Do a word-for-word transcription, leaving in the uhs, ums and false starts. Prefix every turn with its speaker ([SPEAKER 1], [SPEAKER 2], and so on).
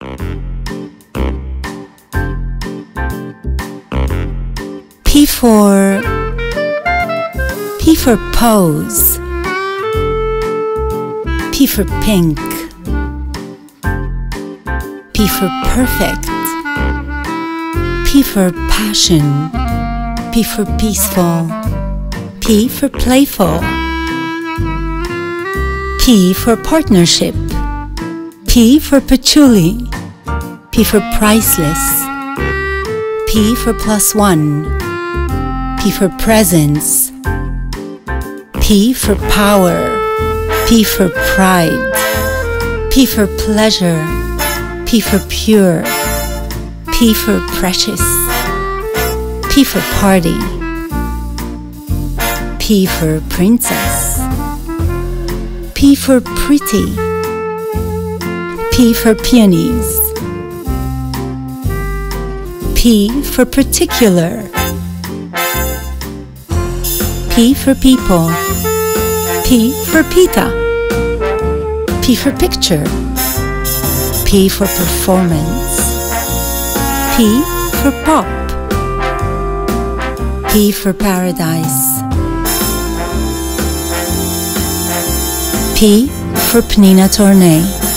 [SPEAKER 1] P for P for pose. P for pink. P for perfect. P for passion. P for peaceful. P for playful. P for partnership. P for patchouli. P for priceless. P for plus one. P for presence. P for power. P for pride. P for pleasure. P for pure. P for precious. P for party. P for princess. P for pretty. P for peonies. P for particular. P for people. P for pita. P for picture. P for performance. P for pop. P for paradise. P for Pnina Tornai.